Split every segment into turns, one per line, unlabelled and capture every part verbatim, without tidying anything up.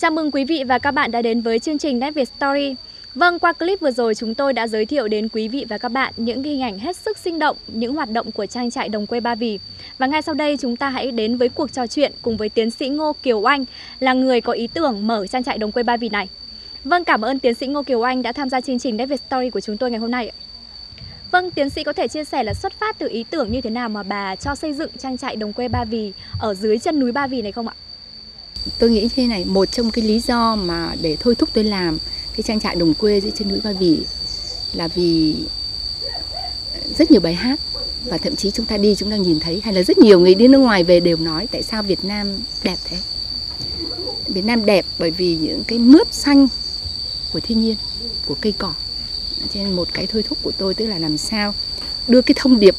Chào mừng quý vị và các bạn đã đến với chương trình Nét Việt Story. Vâng, qua clip vừa rồi chúng tôi đã giới thiệu đến quý vị và các bạn những hình ảnh hết sức sinh động, những hoạt động của trang trại đồng quê Ba Vì. Và ngay sau đây chúng ta hãy đến với cuộc trò chuyện cùng với tiến sĩ Ngô Kiều Oanh, là người có ý tưởng mở trang trại đồng quê Ba Vì này. Vâng, cảm ơn tiến sĩ Ngô Kiều Oanh đã tham gia chương trình Nét Việt Story của chúng tôi ngày hôm nay. Vâng, tiến sĩ có thể chia sẻ là xuất phát từ ý tưởng như thế nào mà bà cho xây dựng trang trại đồng quê Ba Vì ở dưới chân núi Ba Vì này không ạ?
Tôi nghĩ thế này, một trong cái lý do mà để thôi thúc tôi làm cái trang trại đồng quê dưới chân núi Ba Vì là vì rất nhiều bài hát, và thậm chí chúng ta đi chúng ta nhìn thấy, hay là rất nhiều người đi nước ngoài về đều nói tại sao Việt Nam đẹp thế. Việt Nam đẹp bởi vì những cái mướp xanh của thiên nhiên, của cây cỏ. Cho nên một cái thôi thúc của tôi tức là làm sao đưa cái thông điệp,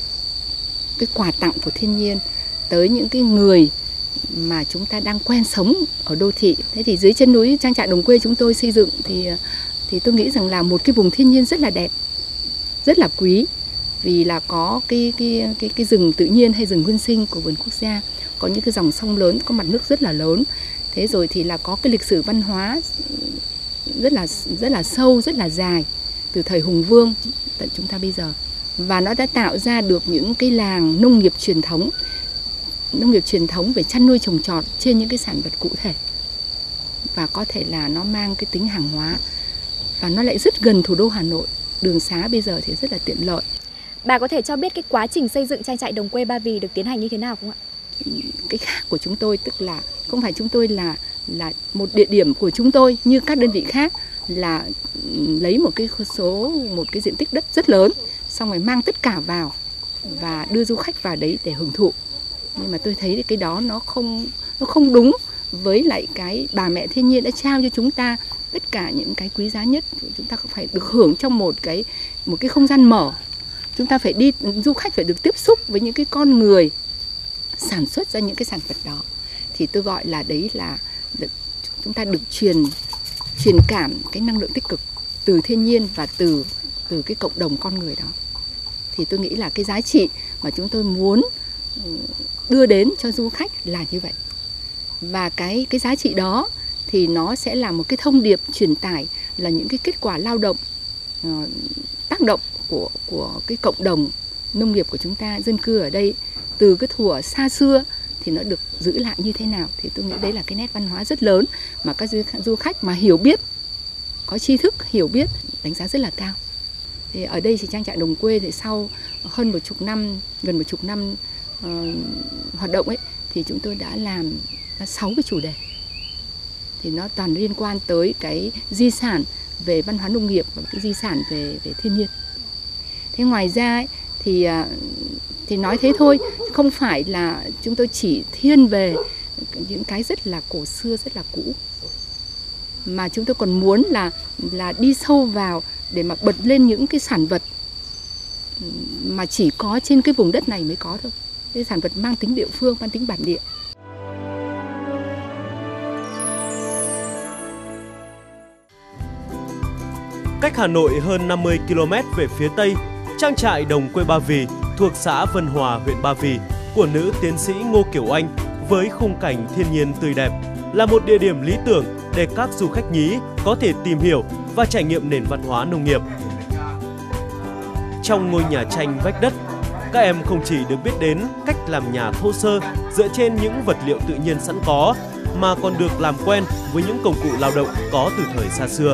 cái quà tặng của thiên nhiên tới những cái người mà chúng ta đang quen sống ở đô thị. Thế thì dưới chân núi trang trại đồng quê chúng tôi xây dựng thì thì tôi nghĩ rằng là một cái vùng thiên nhiên rất là đẹp, rất là quý, vì là có cái cái cái cái rừng tự nhiên hay rừng nguyên sinh của vườn quốc gia, có những cái dòng sông lớn, có mặt nước rất là lớn. Thế rồi thì là có cái lịch sử văn hóa rất là rất là sâu, rất là dài từ thời Hùng Vương tận chúng ta bây giờ, và nó đã tạo ra được những cái làng nông nghiệp truyền thống. Nông nghiệp truyền thống về chăn nuôi trồng trọt trên những cái sản vật cụ thể, và có thể là nó mang cái tính hàng hóa, và nó lại rất gần thủ đô Hà Nội, đường xá bây giờ thì rất là tiện lợi.
Bà có thể cho biết cái quá trình xây dựng trang trại đồng quê Ba Vì được tiến hành như thế nào không ạ?
Cái khác của chúng tôi tức là không phải chúng tôi là là một địa điểm của chúng tôi như các đơn vị khác là lấy một cái số một cái diện tích đất rất lớn, xong rồi mang tất cả vào và đưa du khách vào đấy để hưởng thụ. Nhưng mà tôi thấy cái đó nó không nó không đúng với lại cái bà mẹ thiên nhiên đã trao cho chúng ta tất cả những cái quý giá nhất. Chúng ta phải được hưởng trong một cái một cái không gian mở. Chúng ta phải đi, du khách phải được tiếp xúc với những cái con người sản xuất ra những cái sản vật đó. Thì tôi gọi là đấy là được, chúng ta được truyền truyền cảm cái năng lượng tích cực từ thiên nhiên và từ từ cái cộng đồng con người đó. Thì tôi nghĩ là cái giá trị mà chúng tôi muốn đưa đến cho du khách là như vậy. Và cái cái giá trị đó thì nó sẽ là một cái thông điệp truyền tải, là những cái kết quả lao động, uh, tác động của của cái cộng đồng nông nghiệp của chúng ta, dân cư ở đây từ cái thuở xa xưa thì nó được giữ lại như thế nào. Thì tôi nghĩ đấy là cái nét văn hóa rất lớn mà các du, du khách mà hiểu biết, có tri thức, hiểu biết, đánh giá rất là cao. Thì ở đây thì trang trại đồng quê thì sau hơn một chục năm, gần một chục năm uh, hoạt động ấy, thì chúng tôi đã làm sáu cái chủ đề. Thì nó toàn liên quan tới cái di sản về văn hóa nông nghiệp và cái di sản về về thiên nhiên. Thế ngoài ra ấy, thì thì nói thế thôi, không phải là chúng tôi chỉ thiên về những cái rất là cổ xưa, rất là cũ, mà chúng tôi còn muốn là là đi sâu vào để mà bật lên những cái sản vật mà chỉ có trên cái vùng đất này mới có thôi. Cái sản vật mang tính địa phương, mang tính bản địa.
Cách Hà Nội hơn năm mươi ki lô mét về phía Tây, trang trại đồng quê Ba Vì thuộc xã Vân Hòa, huyện Ba Vì của nữ tiến sĩ Ngô Kiều Oanh với khung cảnh thiên nhiên tươi đẹp là một địa điểm lý tưởng để các du khách nhí có thể tìm hiểu và trải nghiệm nền văn hóa nông nghiệp. Trong ngôi nhà tranh vách đất, các em không chỉ được biết đến cách làm nhà thô sơ dựa trên những vật liệu tự nhiên sẵn có, mà còn được làm quen với những công cụ lao động có từ thời xa xưa.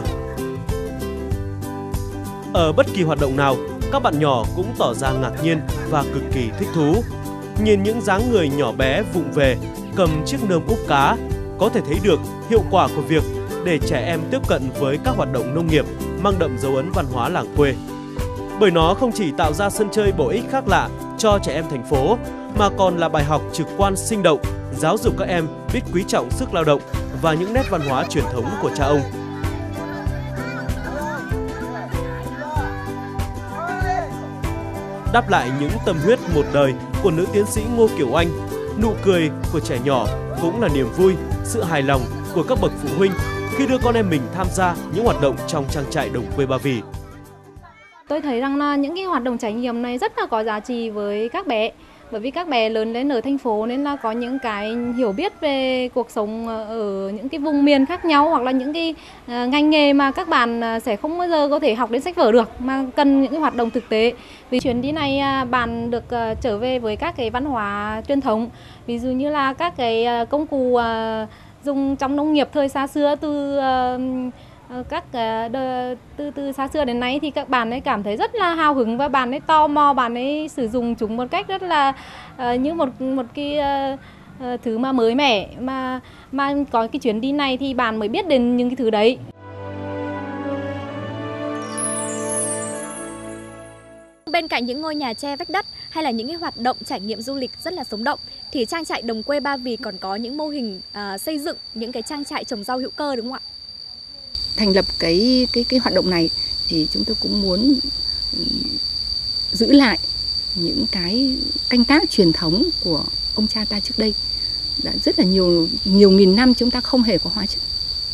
Ở bất kỳ hoạt động nào, các bạn nhỏ cũng tỏ ra ngạc nhiên và cực kỳ thích thú. Nhìn những dáng người nhỏ bé vụng về, cầm chiếc nơm úp cá, có thể thấy được hiệu quả của việc để trẻ em tiếp cận với các hoạt động nông nghiệp mang đậm dấu ấn văn hóa làng quê. Bởi nó không chỉ tạo ra sân chơi bổ ích khác lạ cho trẻ em thành phố, mà còn là bài học trực quan sinh động, giáo dục các em biết quý trọng sức lao động và những nét văn hóa truyền thống của cha ông. Đáp lại những tâm huyết một đời của nữ tiến sĩ Ngô Kiều Oanh, nụ cười của trẻ nhỏ cũng là niềm vui, sự hài lòng của các bậc phụ huynh khi đưa con em mình tham gia những hoạt động trong trang trại đồng quê Ba Vì.
Tôi thấy rằng là những cái hoạt động trải nghiệm này rất là có giá trị với các bé. Bởi vì các bé lớn lên ở thành phố nên là có những cái hiểu biết về cuộc sống ở những cái vùng miền khác nhau, hoặc là những cái ngành nghề mà các bạn sẽ không bao giờ có thể học đến sách vở được, mà cần những cái hoạt động thực tế. Vì chuyến đi này bạn được trở về với các cái văn hóa truyền thống, ví dụ như là các cái công cụ dùng trong nông nghiệp thời xa xưa, từ các từ từ xa xưa đến nay thì các bạn ấy cảm thấy rất là hào hứng và bạn ấy tò mò, bạn ấy sử dụng chúng một cách rất là uh, như một một cái uh, uh, thứ mà mới mẻ, mà mà có cái chuyến đi này thì bạn mới biết đến những cái thứ đấy.
Bên cạnh những ngôi nhà tre vách đất hay là những cái hoạt động trải nghiệm du lịch rất là sống động, thì trang trại Đồng Quê Ba Vì còn có những mô hình uh, xây dựng những cái trang trại trồng rau hữu cơ, đúng không ạ?
Thành lập cái cái cái hoạt động này thì chúng tôi cũng muốn giữ lại những cái canh tác truyền thống của ông cha ta trước đây. Đã rất là nhiều nhiều nghìn năm chúng ta không hề có hóa chất,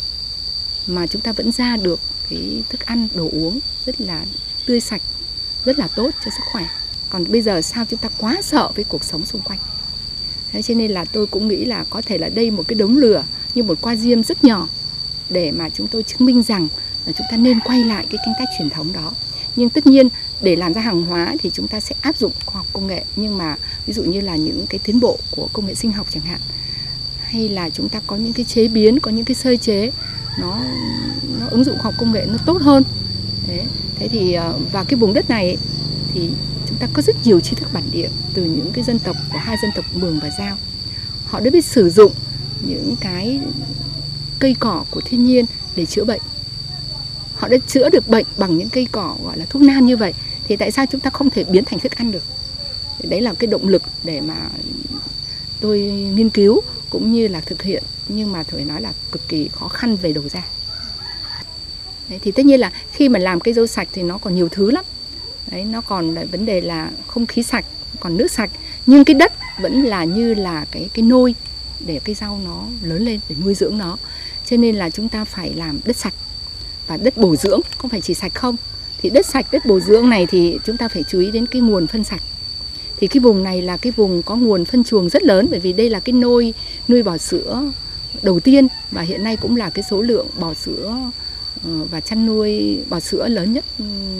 mà chúng ta vẫn ra được cái thức ăn đồ uống rất là tươi sạch, rất là tốt cho sức khỏe. Còn bây giờ sao chúng ta quá sợ với cuộc sống xung quanh. Thế cho nên là tôi cũng nghĩ là có thể là đây một cái đống lửa như một qua diêm rất nhỏ để mà chúng tôi chứng minh rằng là chúng ta nên quay lại cái canh tác truyền thống đó. Nhưng tất nhiên để làm ra hàng hóa thì chúng ta sẽ áp dụng khoa học công nghệ, nhưng mà ví dụ như là những cái tiến bộ của công nghệ sinh học chẳng hạn, hay là chúng ta có những cái chế biến, có những cái sơ chế nó nó ứng dụng khoa học công nghệ nó tốt hơn. Thế, thế thì vào cái vùng đất này ấy, thì chúng ta có rất nhiều tri thức bản địa từ những cái dân tộc của hai dân tộc Mường và Dao. Họ đã biết sử dụng những cái cây cỏ của thiên nhiên để chữa bệnh. Họ đã chữa được bệnh bằng những cây cỏ gọi là thuốc nam như vậy. Thì tại sao chúng ta không thể biến thành thức ăn được? Đấy là cái động lực để mà tôi nghiên cứu cũng như là thực hiện, nhưng mà phải nói là cực kỳ khó khăn về đầu ra. Đấy, thì tất nhiên là khi mà làm cây dâu sạch thì nó còn nhiều thứ lắm. Đấy, nó còn là vấn đề là không khí sạch, còn nước sạch, nhưng cái đất vẫn là như là cái cái nôi để cây rau nó lớn lên, để nuôi dưỡng nó. Cho nên là chúng ta phải làm đất sạch và đất bổ dưỡng, không phải chỉ sạch không. Thì đất sạch, đất bổ dưỡng này thì chúng ta phải chú ý đến cái nguồn phân sạch. Thì cái vùng này là cái vùng có nguồn phân chuồng rất lớn, bởi vì đây là cái nôi nuôi bò sữa đầu tiên và hiện nay cũng là cái số lượng bò sữa và chăn nuôi bò sữa lớn nhất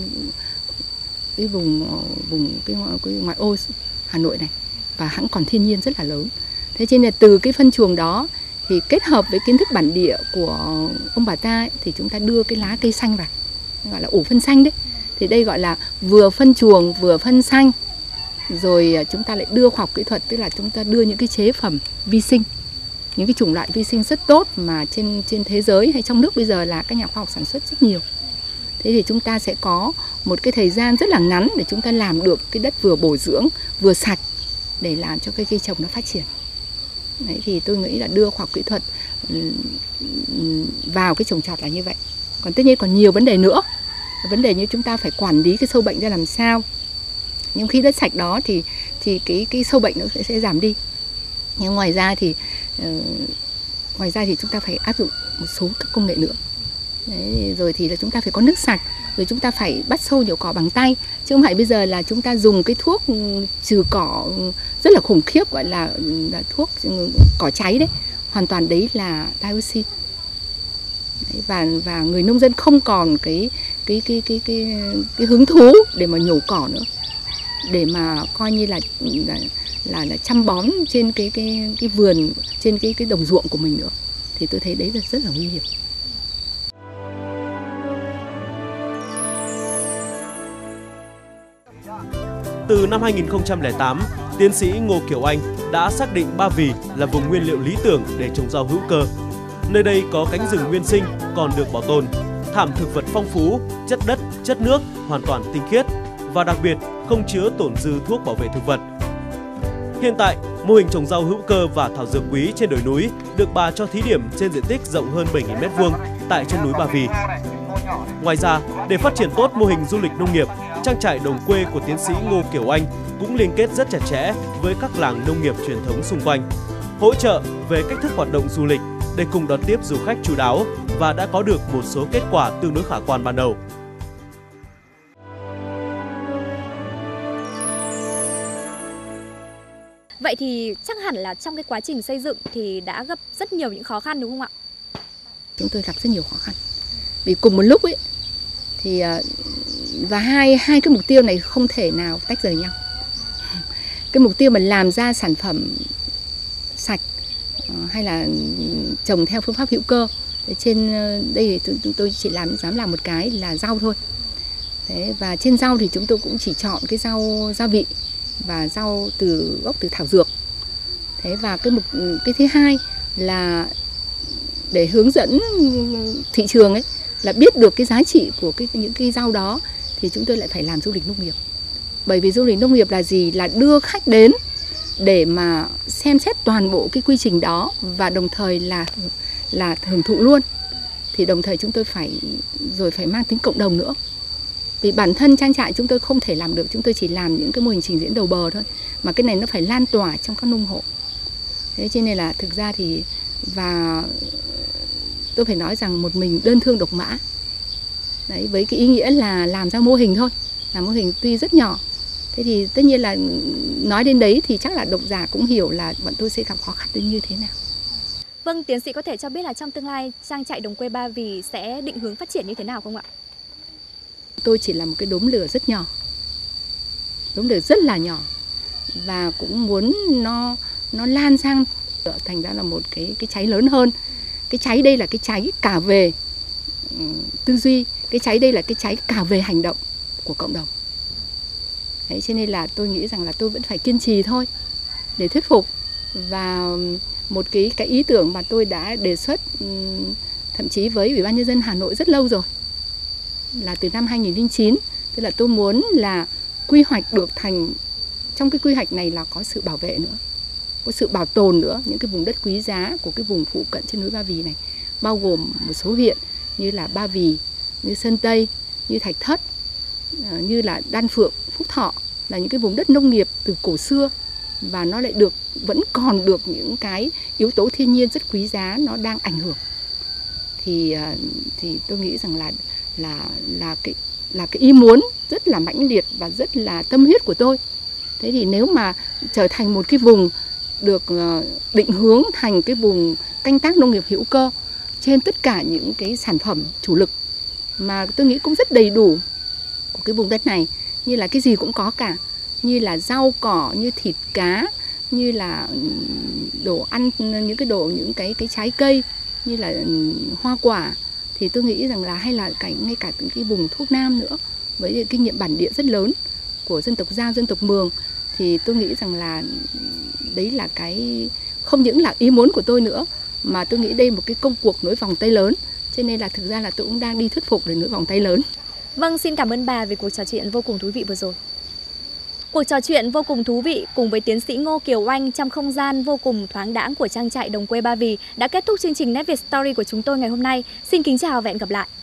cái vùng vùng cái, cái ngoại ô Hà Nội này, và hãng còn thiên nhiên rất là lớn. Thế cho nên là từ cái phân chuồng đó thì kết hợp với kiến thức bản địa của ông bà ta ấy, thì chúng ta đưa cái lá cây xanh vào, gọi là ủ phân xanh đấy. Thì đây gọi là vừa phân chuồng vừa phân xanh, rồi chúng ta lại đưa khoa học kỹ thuật, tức là chúng ta đưa những cái chế phẩm vi sinh, những cái chủng loại vi sinh rất tốt mà trên trên thế giới hay trong nước bây giờ là các nhà khoa học sản xuất rất nhiều. Thế thì chúng ta sẽ có một cái thời gian rất là ngắn để chúng ta làm được cái đất vừa bổ dưỡng vừa sạch để làm cho cái cây trồng nó phát triển. Đấy, thì tôi nghĩ là đưa khoa học kỹ thuật vào cái trồng trọt là như vậy. Còn tất nhiên còn nhiều vấn đề nữa. Vấn đề như chúng ta phải quản lý cái sâu bệnh ra làm sao. Nhưng khi đất sạch đó thì thì cái cái sâu bệnh nó sẽ, sẽ giảm đi. Nhưng ngoài ra thì uh, ngoài ra thì chúng ta phải áp dụng một số các công nghệ nữa. Đấy, rồi thì là chúng ta phải có nước sạch, rồi chúng ta phải bắt sâu nhổ cỏ bằng tay, chứ không phải bây giờ là chúng ta dùng cái thuốc trừ cỏ rất là khủng khiếp, gọi là, là thuốc cỏ cháy đấy, hoàn toàn đấy là dioxin. Đấy, và và người nông dân không còn cái cái cái cái cái cái hứng thú để mà nhổ cỏ nữa, để mà coi như là là là, là chăm bón trên cái cái cái vườn, trên cái cái đồng ruộng của mình nữa. Thì tôi thấy đấy là rất là nguy hiểm.
Từ năm hai nghìn không trăm lẻ tám, tiến sĩ Ngô Kiều Anh đã xác định Ba Vì là vùng nguyên liệu lý tưởng để trồng rau hữu cơ. Nơi đây có cánh rừng nguyên sinh còn được bảo tồn, thảm thực vật phong phú, chất đất, chất nước hoàn toàn tinh khiết và đặc biệt không chứa tổn dư thuốc bảo vệ thực vật. Hiện tại, mô hình trồng rau hữu cơ và thảo dược quý trên đồi núi được bà cho thí điểm trên diện tích rộng hơn bảy nghìn mét vuông tại chân núi Ba Vì. Ngoài ra, để phát triển tốt mô hình du lịch nông nghiệp, trang trại Đồng Quê của tiến sĩ Ngô Kiều Anh cũng liên kết rất chặt chẽ với các làng nông nghiệp truyền thống xung quanh, hỗ trợ về cách thức hoạt động du lịch để cùng đón tiếp du khách chu đáo và đã có được một số kết quả tương đối khả quan ban đầu.
Vậy thì chắc hẳn là trong cái quá trình xây dựng thì đã gặp rất nhiều những khó khăn đúng không ạ?
Chúng tôi gặp rất nhiều khó khăn. Vì cùng một lúc ấy thì và hai hai cái mục tiêu này không thể nào tách rời nhau. Cái mục tiêu mà làm ra sản phẩm sạch hay là trồng theo phương pháp hữu cơ, trên đây thì chúng tôi chỉ làm dám làm một cái là rau thôi. Thế, và trên rau thì chúng tôi cũng chỉ chọn cái rau gia vị và rau từ gốc từ thảo dược. Thế và cái mục cái thứ hai là để hướng dẫn thị trường ấy, là biết được cái giá trị của cái những cái rau đó, thì chúng tôi lại phải làm du lịch nông nghiệp. Bởi vì du lịch nông nghiệp là gì? Là đưa khách đến để mà xem xét toàn bộ cái quy trình đó và đồng thời là là hưởng thụ luôn. Thì đồng thời chúng tôi phải rồi phải mang tính cộng đồng nữa. Vì bản thân trang trại chúng tôi không thể làm được, chúng tôi chỉ làm những cái mô hình trình diễn đầu bờ thôi, mà cái này nó phải lan tỏa trong các nông hộ. Thế cho nên là thực ra thì và tôi phải nói rằng một mình đơn thương độc mã. Đấy, với cái ý nghĩa là làm ra mô hình thôi, làm mô hình tuy rất nhỏ. Thế thì tất nhiên là nói đến đấy thì chắc là độc giả cũng hiểu là bọn tôi sẽ gặp khó khăn đến như thế nào.
Vâng, tiến sĩ có thể cho biết là trong tương lai trang trại Đồng Quê Ba Vì sẽ định hướng phát triển như thế nào không ạ?
Tôi chỉ là một cái đốm lửa rất nhỏ, đốm lửa rất là nhỏ, và cũng muốn nó nó lan sang thành ra là một cái cái cháy lớn hơn. Cái cháy đây là cái cháy cả về um, tư duy, cái cháy đây là cái cháy cả về hành động của cộng đồng. Đấy, cho nên là tôi nghĩ rằng là tôi vẫn phải kiên trì thôi để thuyết phục. Và một cái cái ý tưởng mà tôi đã đề xuất um, thậm chí với Ủy ban Nhân dân Hà Nội rất lâu rồi, là từ năm hai nghìn không trăm lẻ chín, tức là tôi muốn là quy hoạch được thành, trong cái quy hoạch này là có sự bảo vệ nữa, có sự bảo tồn nữa, những cái vùng đất quý giá của cái vùng phụ cận trên núi Ba Vì này, bao gồm một số huyện như là Ba Vì, như Sơn Tây, như Thạch Thất, như là Đan Phượng, Phúc Thọ, là những cái vùng đất nông nghiệp từ cổ xưa, và nó lại được vẫn còn được những cái yếu tố thiên nhiên rất quý giá nó đang ảnh hưởng. Thì thì tôi nghĩ rằng là là là cái là cái ý muốn rất là mãnh liệt và rất là tâm huyết của tôi. Thế thì nếu mà trở thành một cái vùng được định hướng thành cái vùng canh tác nông nghiệp hữu cơ trên tất cả những cái sản phẩm chủ lực mà tôi nghĩ cũng rất đầy đủ của cái vùng đất này, như là cái gì cũng có cả, như là rau cỏ, như thịt cá, như là đồ ăn, những cái đồ những cái cái trái cây, như là hoa quả, thì tôi nghĩ rằng là hay là cả, ngay cả những cái vùng thuốc nam nữa, với kinh nghiệm bản địa rất lớn của dân tộc Dao, dân tộc Mường, thì tôi nghĩ rằng là đấy là cái không những là ý muốn của tôi nữa, mà tôi nghĩ đây là một cái công cuộc nối vòng tay lớn, cho nên là thực ra là tôi cũng đang đi thuyết phục để nối vòng tay lớn.
Vâng, xin cảm ơn bà về cuộc trò chuyện vô cùng thú vị vừa rồi. Cuộc trò chuyện vô cùng thú vị cùng với tiến sĩ Ngô Kiều Oanh trong không gian vô cùng thoáng đãng của trang trại Đồng Quê Ba Vì đã kết thúc chương trình Nét Việt Story của chúng tôi ngày hôm nay. Xin kính chào và hẹn gặp lại.